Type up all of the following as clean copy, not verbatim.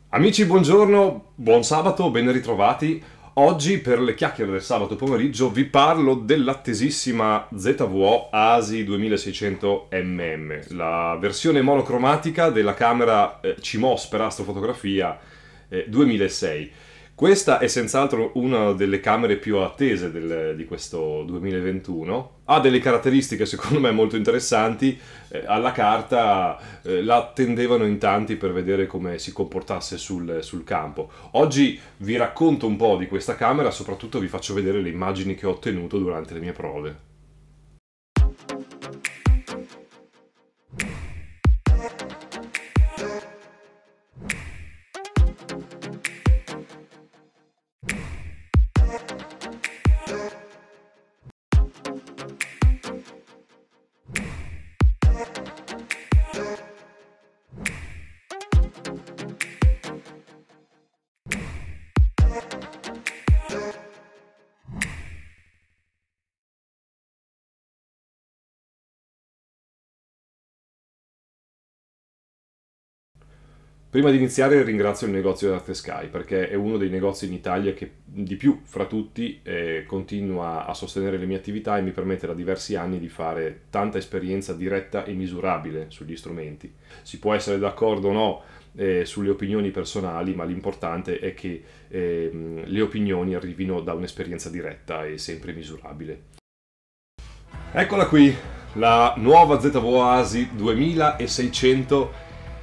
Amici, buongiorno, buon sabato, ben ritrovati. Oggi per le chiacchiere del sabato pomeriggio vi parlo dell'attesissima ZVO ASI 2600 mm, la versione monocromatica della camera CMOS per astrofotografia 2006. Questa è senz'altro una delle camere più attese di questo 2021. Ha delle caratteristiche secondo me molto interessanti. Alla carta la attendevano in tanti per vedere come si comportasse sul campo. Oggi vi racconto un po' di questa camera, soprattutto vi faccio vedere le immagini che ho ottenuto durante le mie prove. Prima di iniziare ringrazio il negozio di Arte Sky perché è uno dei negozi in Italia che di più fra tutti continua a sostenere le mie attività e mi permette da diversi anni di fare tanta esperienza diretta e misurabile sugli strumenti. Si può essere d'accordo o no sulle opinioni personali, ma l'importante è che le opinioni arrivino da un'esperienza diretta e sempre misurabile. Eccola qui, la nuova ZVO ASI 2600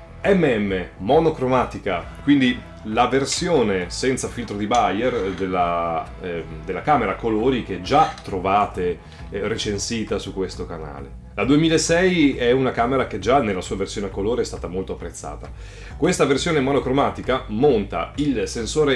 monocromatica, quindi la versione senza filtro di Bayer della camera a colori che già trovate recensita su questo canale. La 2006 è una camera che già nella sua versione a colore è stata molto apprezzata. Questa versione monocromatica monta il sensore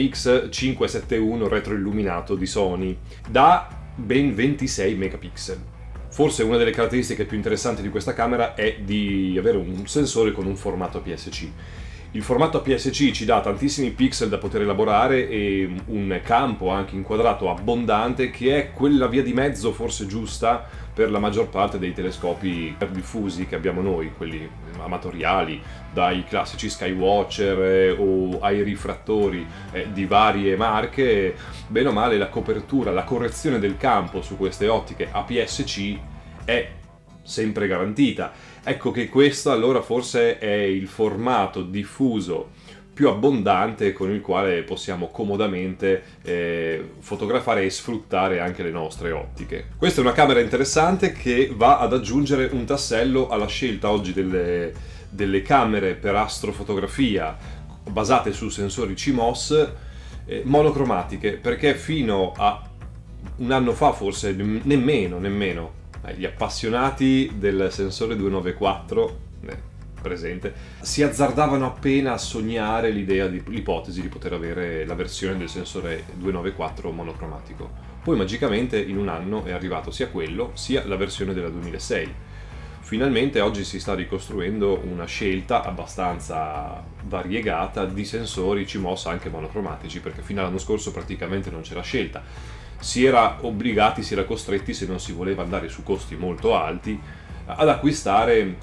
IMX571 retroilluminato di Sony da ben 26 megapixel. Forse una delle caratteristiche più interessanti di questa camera è di avere un sensore con un formato APS-C. Il formato APS-C ci dà tantissimi pixel da poter elaborare e un campo anche inquadrato abbondante che è quella via di mezzo forse giusta per la maggior parte dei telescopi diffusi che abbiamo noi, quelli amatoriali, dai classici Skywatcher o ai rifrattori di varie marche. Bene o male la copertura, la correzione del campo su queste ottiche APS-C è sempre garantita. Ecco che questo allora forse è il formato diffuso più abbondante con il quale possiamo comodamente fotografare e sfruttare anche le nostre ottiche. Questa è una camera interessante che va ad aggiungere un tassello alla scelta oggi delle camere per astrofotografia basate su sensori CMOS monocromatiche, perché fino a un anno fa forse nemmeno gli appassionati del sensore 294 presente si azzardavano appena a sognare l'ipotesi di poter avere la versione del sensore 294 monocromatico. Poi magicamente in un anno è arrivato sia quello sia la versione della 2006. Finalmente oggi si sta ricostruendo una scelta abbastanza variegata di sensori CMOS anche monocromatici, perché fino all'anno scorso praticamente non c'era scelta. Si era costretti, se non si voleva andare su costi molto alti, ad acquistare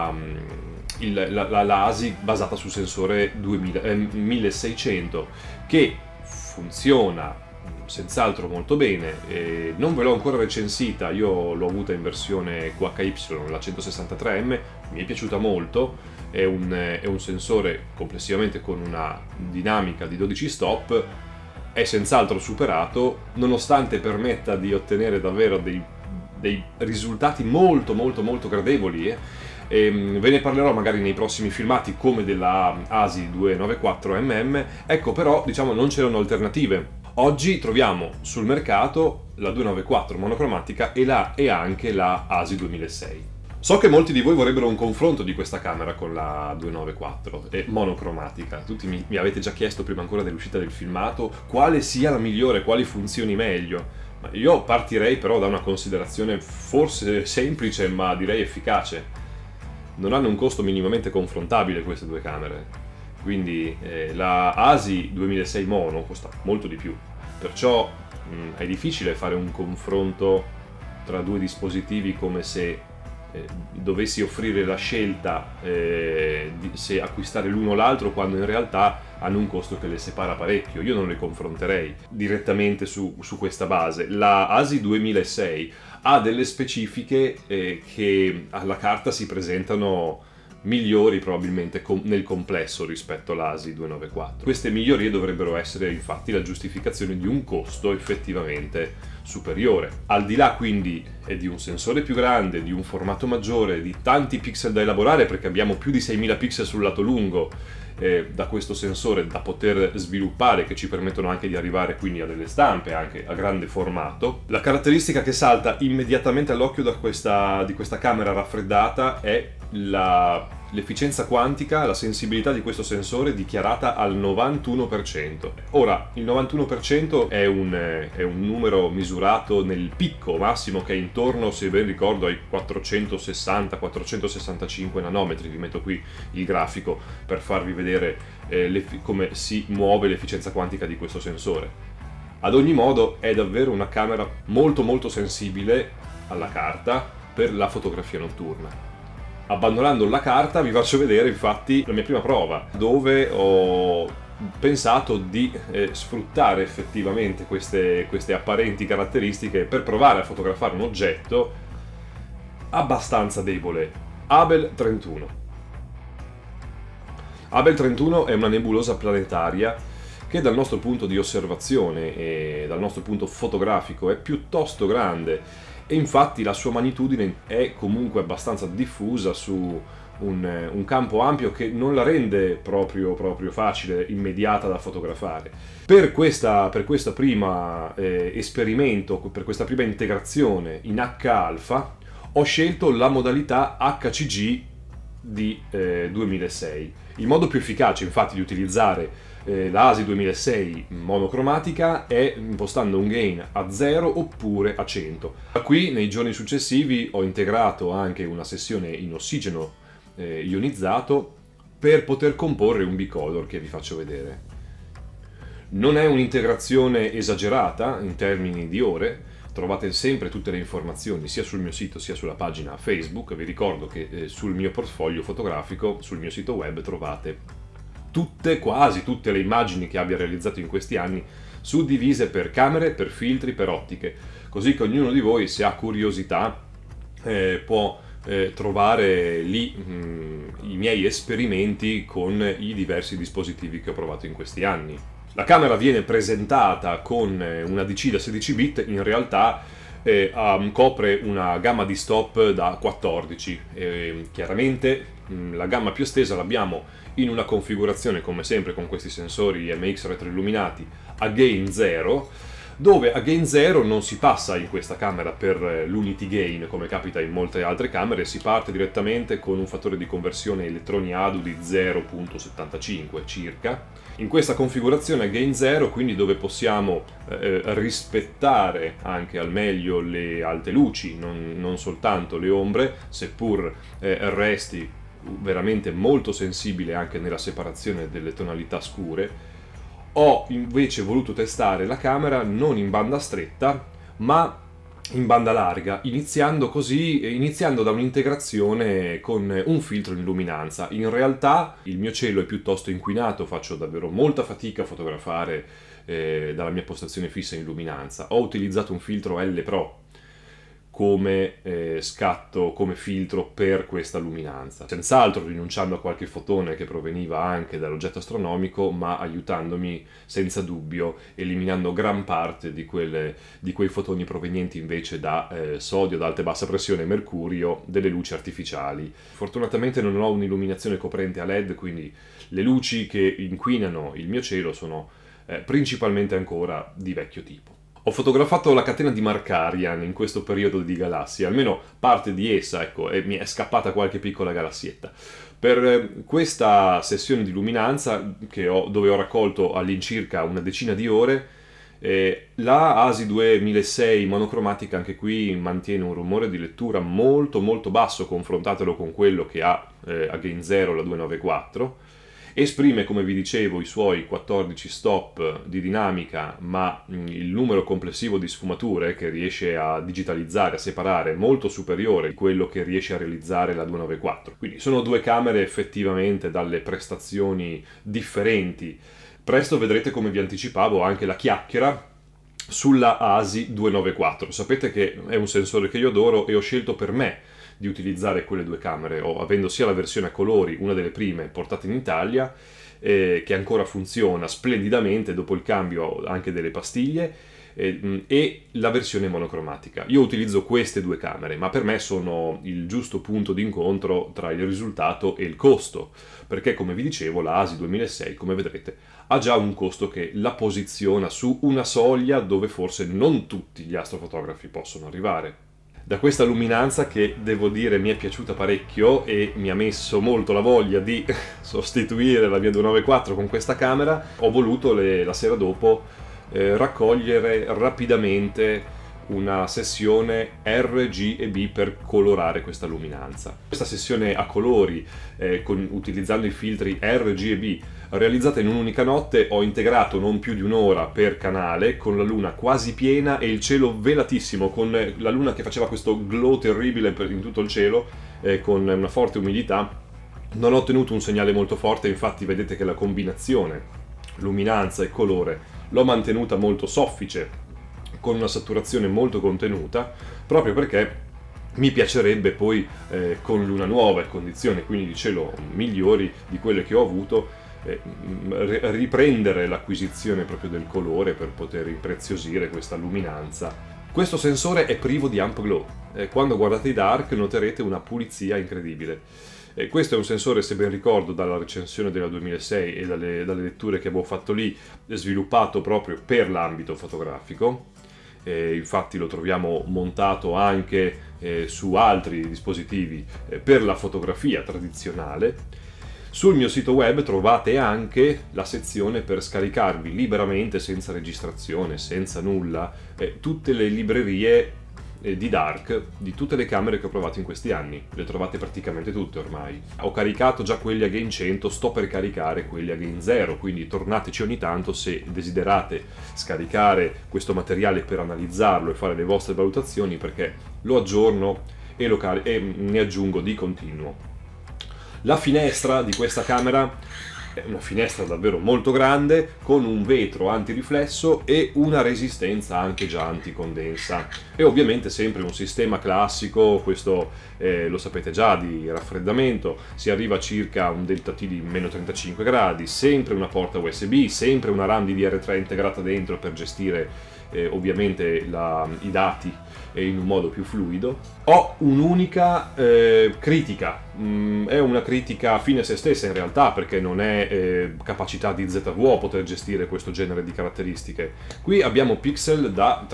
l'ASI basata sul sensore 1600, che funziona senz'altro molto bene. Non ve l'ho ancora recensita, io l'ho avuta in versione QHY, la 163M, mi è piaciuta molto. È un sensore complessivamente con una dinamica di 12 stop, è senz'altro superato, nonostante permetta di ottenere davvero dei risultati molto gradevoli. Ve ne parlerò magari nei prossimi filmati come della ASI 294 mm. Ecco, però diciamo non c'erano alternative. Oggi troviamo sul mercato la 294 monocromatica e anche la ASI 2006. So che molti di voi vorrebbero un confronto di questa camera con la 294 monocromatica. Tutti mi avete già chiesto prima ancora dell'uscita del filmato quale sia la migliore, quali funzioni meglio. Ma io partirei però da una considerazione forse semplice ma direi efficace. Non hanno un costo minimamente confrontabile queste due camere, quindi la ASI 2006 mono costa molto di più, perciò è difficile fare un confronto tra due dispositivi come se dovessi offrire la scelta di se acquistare l'uno o l'altro, quando in realtà hanno un costo che le separa parecchio. Io non le confronterei direttamente su questa base. La ASI 2006 ha delle specifiche che alla carta si presentano migliori probabilmente nel complesso rispetto all'ASI 294. Queste migliorie dovrebbero essere infatti la giustificazione di un costo effettivamente superiore. Al di là quindi di un sensore più grande, di un formato maggiore, di tanti pixel da elaborare, perché abbiamo più di 6000 pixel sul lato lungo da questo sensore da poter sviluppare, che ci permettono anche di arrivare quindi a delle stampe anche a grande formato. La caratteristica che salta immediatamente all'occhio di questa camera raffreddata è l'efficienza quantica, la sensibilità di questo sensore dichiarata al 91%. Ora, il 91% è un numero misurato nel picco massimo, che è intorno, se ben ricordo, ai 460-465 nanometri. Vi metto qui il grafico per farvi vedere come si muove l'efficienza quantica di questo sensore. Ad ogni modo è davvero una camera molto molto sensibile alla carta per la fotografia notturna. Abbandonando la carta vi faccio vedere infatti la mia prima prova, dove ho pensato di sfruttare effettivamente queste apparenti caratteristiche per provare a fotografare un oggetto abbastanza debole. Abell 31. Abell 31 è una nebulosa planetaria che dal nostro punto di osservazione e dal nostro punto fotografico è piuttosto grande, e infatti la sua magnitudine è comunque abbastanza diffusa su un campo ampio che non la rende proprio facile, immediata da fotografare. Per questa prima esperimento, per questa prima integrazione in H-alfa, ho scelto la modalità HCG di 2006. Il modo più efficace infatti di utilizzare la ASI 2006 monocromatica è impostando un gain a 0 oppure a 100. Da qui nei giorni successivi ho integrato anche una sessione in ossigeno ionizzato per poter comporre un bicolor che vi faccio vedere. Non è un'integrazione esagerata in termini di ore, trovate sempre tutte le informazioni sia sul mio sito sia sulla pagina Facebook. Vi ricordo che sul mio portfolio fotografico, sul mio sito web, trovate quasi tutte le immagini che abbia realizzato in questi anni, suddivise per camere, per filtri, per ottiche, così che ognuno di voi, se ha curiosità, può trovare lì i miei esperimenti con i diversi dispositivi che ho provato in questi anni. La camera viene presentata con una DC da 16 bit, in realtà copre una gamma di stop da 14. Chiaramente la gamma più estesa l'abbiamo in una configurazione, come sempre con questi sensori IMX retroilluminati, a gain 0, dove a gain 0 non si passa in questa camera per l'unity gain come capita in molte altre camere, si parte direttamente con un fattore di conversione elettroni ADU di 0,75 circa. In questa configurazione a gain 0, quindi, dove possiamo rispettare anche al meglio le alte luci, non soltanto le ombre, seppur resti veramente molto sensibile anche nella separazione delle tonalità scure, ho invece voluto testare la camera non in banda stretta ma in banda larga, iniziando da un'integrazione con un filtro in luminanza. In realtà il mio cielo è piuttosto inquinato, faccio davvero molta fatica a fotografare dalla mia postazione fissa in luminanza. Ho utilizzato un filtro L Pro come scatto, come filtro per questa luminanza, senz'altro rinunciando a qualche fotone che proveniva anche dall'oggetto astronomico, ma aiutandomi senza dubbio, eliminando gran parte di quei fotoni provenienti invece da sodio, da alta e bassa pressione, mercurio, delle luci artificiali. Fortunatamente non ho un'illuminazione coprente a LED, quindi le luci che inquinano il mio cielo sono principalmente ancora di vecchio tipo. Ho fotografato la catena di Markarian in questo periodo di galassie, almeno parte di essa, ecco, e mi è scappata qualche piccola galassietta. Per questa sessione di luminanza, dove ho raccolto all'incirca una decina di ore, la ASI 2006 monocromatica anche qui mantiene un rumore di lettura molto molto basso, confrontatelo con quello che ha a gain 0 la 294, Esprime, come vi dicevo, i suoi 14 stop di dinamica, ma il numero complessivo di sfumature che riesce a digitalizzare, a separare, è molto superiore a quello che riesce a realizzare la 294. Quindi sono due camere effettivamente dalle prestazioni differenti. Presto vedrete, come vi anticipavo, anche la chiacchiera sulla ASI 294. Sapete che è un sensore che io adoro e ho scelto per me di utilizzare quelle due camere, avendo sia la versione a colori, una delle prime portate in Italia, che ancora funziona splendidamente dopo il cambio anche delle pastiglie, e la versione monocromatica. Io utilizzo queste due camere, ma per me sono il giusto punto di incontro tra il risultato e il costo, perché, come vi dicevo, la ASI 2006, come vedrete, ha già un costo che la posiziona su una soglia dove forse non tutti gli astrofotografi possono arrivare. Da questa luminanza, che devo dire mi è piaciuta parecchio e mi ha messo molto la voglia di sostituire la mia 294 con questa camera, ho voluto la sera dopo raccogliere rapidamente una sessione RGB per colorare questa luminanza. Questa sessione a colori, utilizzando i filtri RGB, realizzata in un'unica notte, ho integrato non più di un'ora per canale, con la luna quasi piena e il cielo velatissimo, con la luna che faceva questo glow terribile in tutto il cielo, con una forte umidità. Non ho ottenuto un segnale molto forte, infatti vedete che la combinazione luminanza e colore l'ho mantenuta molto soffice, con una saturazione molto contenuta, proprio perché mi piacerebbe poi con luna nuova e condizioni quindi di cielo migliori di quelle che ho avuto, riprendere l'acquisizione proprio del colore per poter impreziosire questa luminanza. Questo sensore è privo di amp glow, quando guardate i dark noterete una pulizia incredibile. Questo è un sensore, se ben ricordo dalla recensione della 2006 e dalle letture che avevo fatto lì, sviluppato proprio per l'ambito fotografico. Infatti lo troviamo montato anche su altri dispositivi per la fotografia tradizionale. Sul mio sito web trovate anche la sezione per scaricarvi liberamente, senza registrazione, senza nulla, tutte le librerie di dark di tutte le camere che ho provato in questi anni. Le trovate praticamente tutte ormai. Ho caricato già quelli a gain 100, sto per caricare quelli a gain 0, quindi tornateci ogni tanto se desiderate scaricare questo materiale per analizzarlo e fare le vostre valutazioni, perché lo aggiorno e ne aggiungo di continuo. La finestra di questa camera è una finestra davvero molto grande, con un vetro antiriflesso e una resistenza anche già anticondensa. E ovviamente sempre un sistema classico, questo lo sapete già, di raffreddamento. Si arriva a circa un delta T di meno 35 gradi, sempre una porta USB, sempre una RAM DDR3 integrata dentro per gestire ovviamente i dati in un modo più fluido. Ho un'unica critica, è una critica fine a se stessa in realtà, perché non è capacità di ZVO poter gestire questo genere di caratteristiche. Qui abbiamo pixel da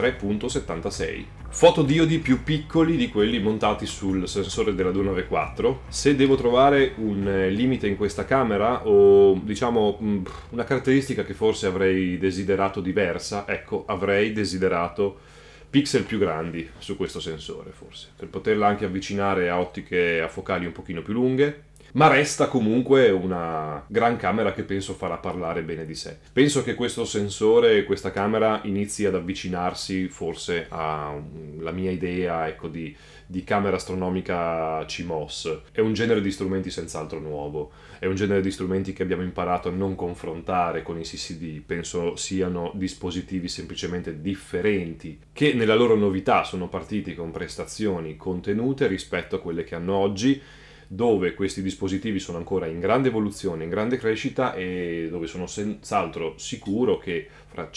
3.76, fotodiodi più piccoli di quelli montati sul sensore della 294. Se devo trovare un limite in questa camera, o diciamo una caratteristica che forse avrei desiderato diversa, ecco, avrei desiderato pixel più grandi su questo sensore, forse, per poterla anche avvicinare a ottiche a focali un pochino più lunghe, ma resta comunque una gran camera che penso farà parlare bene di sé. Penso che questo sensore, questa camera, inizi ad avvicinarsi forse alla mia idea, ecco, di camera astronomica CMOS. È un genere di strumenti senz'altro nuovo, è un genere di strumenti che abbiamo imparato a non confrontare con i CCD. Penso siano dispositivi semplicemente differenti, che nella loro novità sono partiti con prestazioni contenute rispetto a quelle che hanno oggi, dove questi dispositivi sono ancora in grande evoluzione, in grande crescita, e dove sono senz'altro sicuro che fra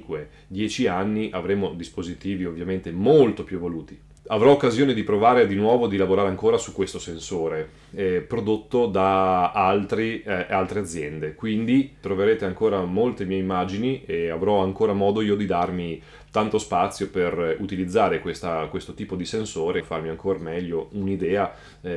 5-10 anni avremo dispositivi ovviamente molto più evoluti. Avrò occasione di provare di nuovo di lavorare ancora su questo sensore prodotto da altre aziende, quindi troverete ancora molte mie immagini e avrò ancora modo io di darmi tanto spazio per utilizzare questo tipo di sensore e farmi ancora meglio un'idea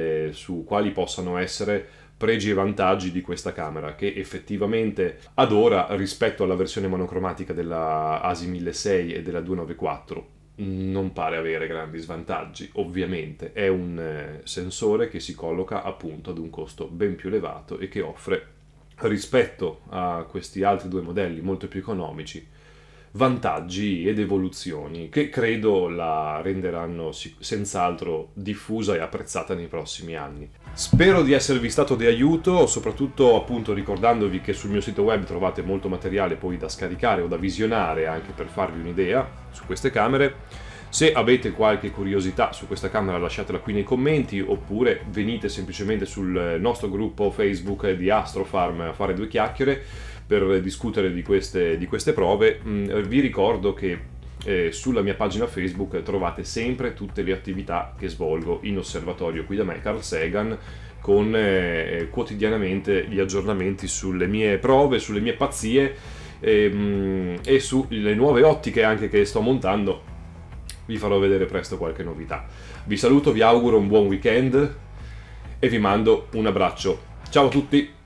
su quali possano essere pregi e vantaggi di questa camera, che effettivamente ad ora, rispetto alla versione monocromatica della ASI 1006 e della 294, non pare avere grandi svantaggi. Ovviamente è un sensore che si colloca appunto ad un costo ben più elevato e che offre rispetto a questi altri due modelli molto più economici vantaggi ed evoluzioni che credo la renderanno senz'altro diffusa e apprezzata nei prossimi anni. Spero di esservi stato di aiuto, soprattutto appunto ricordandovi che sul mio sito web trovate molto materiale poi da scaricare o da visionare anche per farvi un'idea su queste camere. Se avete qualche curiosità su questa camera lasciatela qui nei commenti, oppure venite semplicemente sul nostro gruppo Facebook di Astrofarm a fare due chiacchiere per discutere di queste prove. Vi ricordo che sulla mia pagina Facebook trovate sempre tutte le attività che svolgo in osservatorio qui da me, Carl Sagan, con quotidianamente gli aggiornamenti sulle mie prove, sulle mie pazzie e sulle nuove ottiche anche che sto montando. Vi farò vedere presto qualche novità. Vi saluto, vi auguro un buon weekend e vi mando un abbraccio. Ciao a tutti!